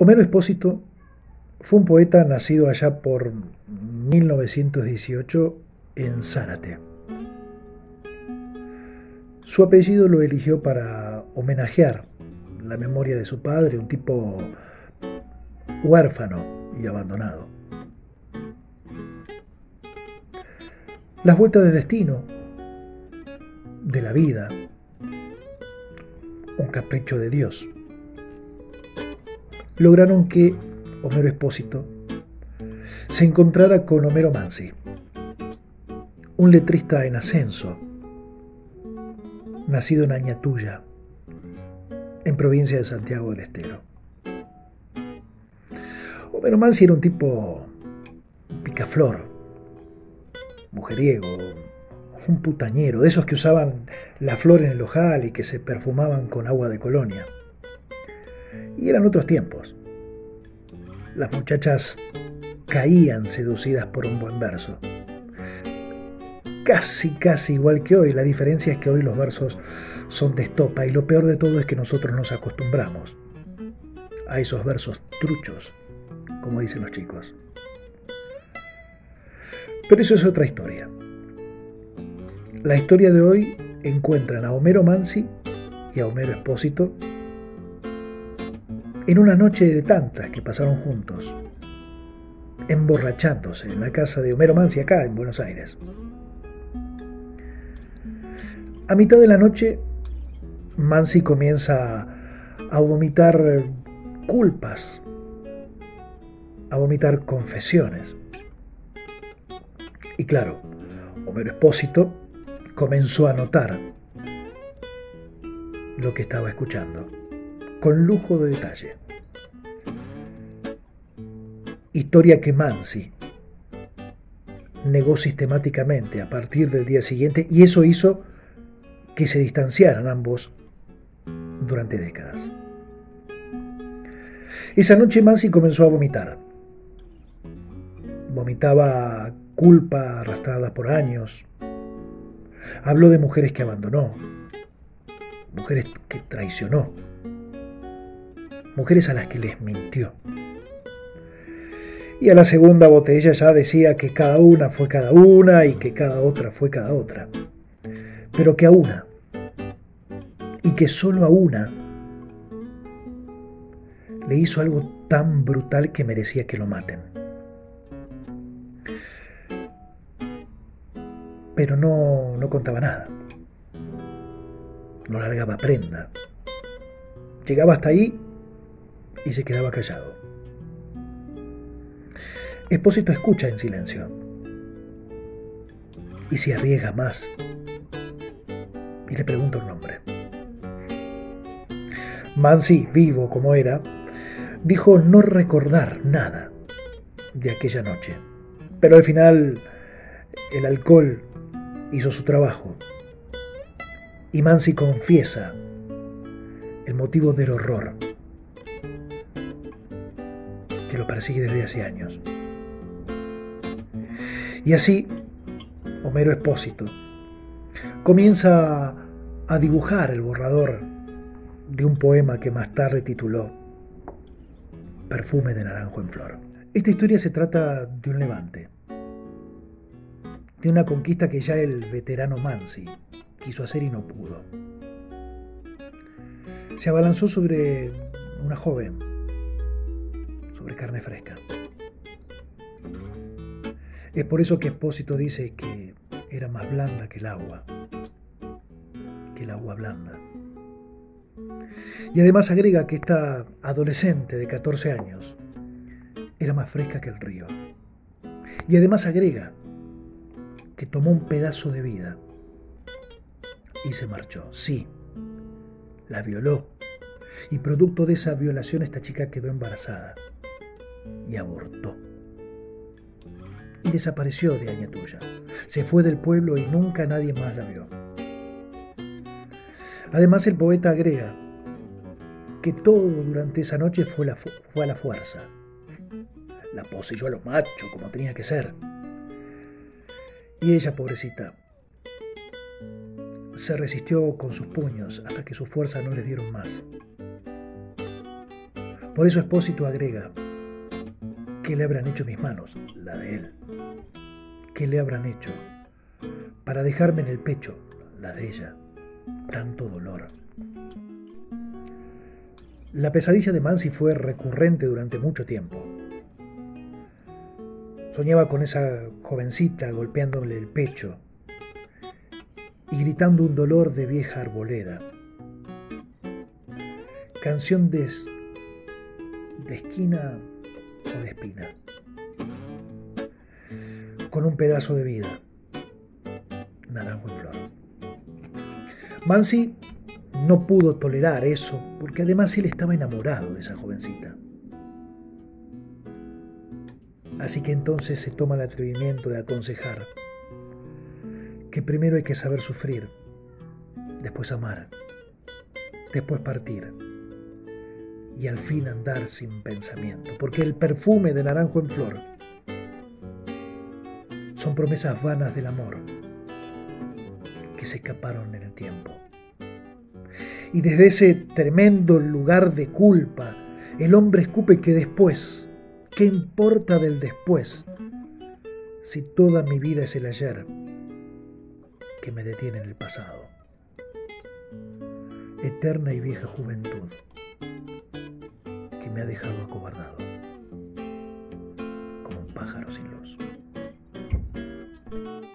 Homero Expósito fue un poeta nacido allá por 1918 en Zárate. Su apellido lo eligió para homenajear la memoria de su padre, un tipo huérfano y abandonado. Las vueltas del destino, de la vida, un capricho de Dios, lograron que Homero Expósito se encontrara con Homero Mansi, un letrista en ascenso, nacido en Añatuya, en provincia de Santiago del Estero. Homero Mansi era un tipo picaflor, mujeriego, un putañero, de esos que usaban la flor en el ojal y que se perfumaban con agua de colonia. Y eran otros tiempos. Las muchachas caían seducidas por un buen verso. Casi igual que hoy. La diferencia es que hoy los versos son de estopa y lo peor de todo es que nosotros nos acostumbramos a esos versos truchos, como dicen los chicos. Pero eso es otra historia. La historia de hoy encuentran a Homero Mansi y a Homero Expósito en una noche de tantas que pasaron juntos, emborrachándose en la casa de Homero Mansi acá en Buenos Aires. A mitad de la noche, Mansi comienza a vomitar culpas, a vomitar confesiones. Y claro, Homero Expósito comenzó a notar lo que estaba escuchando, con lujo de detalle. Historia que Mansi negó sistemáticamente a partir del día siguiente, y eso hizo que se distanciaran ambos durante décadas. Esa noche Mansi comenzó a vomitar. Vomitaba culpa arrastrada por años. Habló de mujeres que abandonó, mujeres que traicionó, mujeres a las que les mintió. Y a la segunda botella ya decía que cada una fue cada una y que cada otra fue cada otra. Pero que a una, y que solo a una, le hizo algo tan brutal que merecía que lo maten. Pero no contaba nada. No largaba prenda. Llegaba hasta ahí y se quedaba callado. Expósito escucha en silencio y se arriesga más y le pregunta un nombre. Mansi, vivo como era, dijo no recordar nada de aquella noche, pero al final el alcohol hizo su trabajo y Mansi confiesa el motivo del horror que lo persigue desde hace años. Y así, Homero Expósito comienza a dibujar el borrador de un poema que más tarde tituló Perfume de naranjo en flor. Esta historia se trata de un levante, de una conquista que ya el veterano Mansi quiso hacer y no pudo. Se abalanzó sobre una joven, sobre carne fresca. Es por eso que Expósito dice que era más blanda que el agua blanda. Y además agrega que esta adolescente de 14 años era más fresca que el río. Y además agrega que tomó un pedazo de vida y se marchó. Sí, la violó. Y producto de esa violación esta chica quedó embarazada y abortó. Y desapareció de Añatuya. Se fue del pueblo y nunca nadie más la vio. Además el poeta agrega que todo durante esa noche fue a la fuerza. La poseyó a los machos como tenía que ser. Y ella, pobrecita, se resistió con sus puños hasta que sus fuerzas no les dieron más. Por eso Espósito agrega: ¿qué le habrán hecho mis manos? La de él. ¿Qué le habrán hecho para dejarme en el pecho? La de ella. Tanto dolor. La pesadilla de Mansi fue recurrente durante mucho tiempo. Soñaba con esa jovencita golpeándole el pecho y gritando un dolor de vieja arboleda. Canción de esquina o de espina. Con un pedazo de vida. Naranjo en flor. Mansi no pudo tolerar eso porque además él estaba enamorado de esa jovencita. Así que entonces se toma el atrevimiento de aconsejar que primero hay que saber sufrir, después amar, después partir y al fin andar sin pensamiento, porque el perfume de naranjo en flor son promesas vanas del amor que se escaparon en el tiempo. Y desde ese tremendo lugar de culpa, el hombre escupe que después, ¿qué importa del después? Si toda mi vida es el ayer que me detiene en el pasado. Eterna y vieja juventud que me ha dejado acobardado como un pájaro sin luz.